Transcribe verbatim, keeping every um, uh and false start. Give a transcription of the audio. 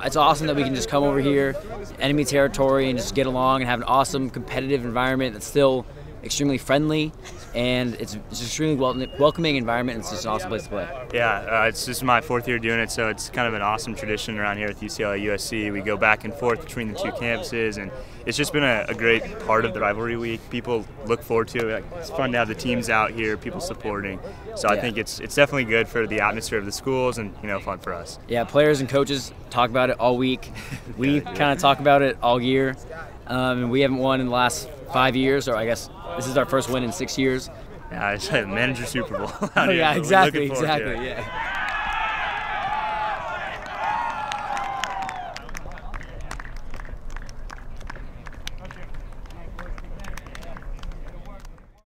it's awesome that we can just come over here, enemy territory, and just get along and have an awesome competitive environment that's still extremely friendly, and it's, it's an extremely wel welcoming environment, and it's just an awesome place to play. Yeah, uh, it's just my fourth year doing it, so it's kind of an awesome tradition around here at U C L A U S C. We go back and forth between the two campuses, and it's just been a, a great part of the Rivalry Week. People look forward to it. Like, it's fun to have the teams out here, people supporting. So yeah. I think it's it's definitely good for the atmosphere of the schools, and you know, fun for us. Yeah, players and coaches talk about it all week. We yeah, kind of talk about it all year. Um, and we haven't won in the last five years, or I guess this is our first win in six years. Yeah, it's like a manager Super Bowl. Oh, yeah, exactly, exactly, yeah.